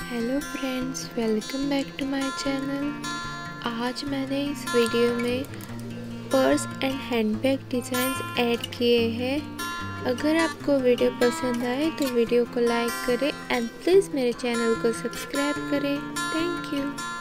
Hello friends, welcome back to my channel. आज मैंने इस वीडियो में purse and handbag designs add किए हैं। अगर आपको वीडियो पसंद आए तो वीडियो को लाइक करें एंड प्लीज़ मेरे चैनल को सब्सक्राइब करें। Thank you.